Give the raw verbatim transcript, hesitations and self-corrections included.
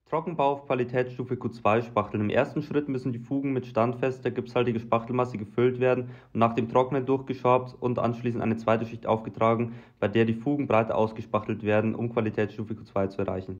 Trockenbau auf Qualitätsstufe Q zwei spachteln. Im ersten Schritt müssen die Fugen mit standfester, gipshaltiger Spachtelmasse gefüllt werden und nach dem Trocknen durchgeschabt und anschließend eine zweite Schicht aufgetragen, bei der die Fugen breiter ausgespachtelt werden, um Qualitätsstufe Q zwei zu erreichen.